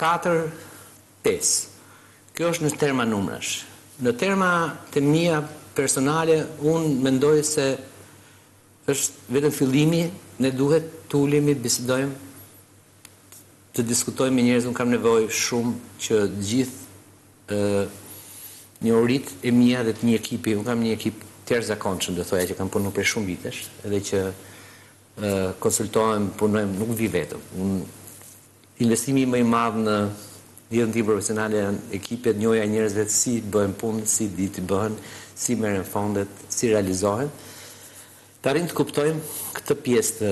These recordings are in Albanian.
4, 5. Kjo është në terma numrash. Në terma të mia personale, unë mendoj se është vetëm fillimi, ne duhet të ulemi, bisedojmë, të diskutojmë me njerëz. Unë kam nevojë shumë që gjithë njohurit e mia dhe të një ekipi, unë kam një ekip të jashtëzakonshëm, do thoya që kam punuar për shumë vitesh, edhe që konsultohem, punojmë, nuk vi vetëm. Investimi më i madh në jetën tim profesionale janë ekipet, njohja e njerëzve, si bëhen punë, si ditë bëhen, si merren fondet, si realizohen. Të arrim të kuptojmë këtë pjesë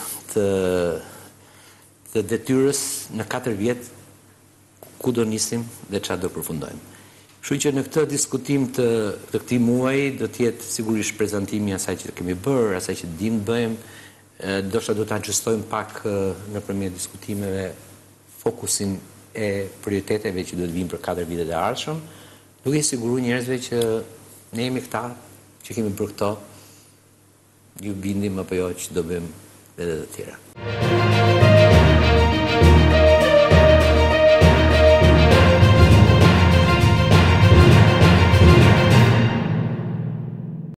të detyrës në 4 vjet, ku do nisim dhe çfarë do përfundojmë. Kështu që në këtë diskutim të këtij muaji do të jetë sigurisht prezantimi i asaj që kemi bërë, asaj që dimë bëjmë, ndoshta do të ajustojmë pak nëpërmjet diskutimeve fokusin e prioriteteve që do të vinë për 4 vitet e ardhshëm, duke i siguruar njerëzve që ne jemi këta, që kemi bërë këto, ju bindim apo jo që do bëjmë edhe të tjera.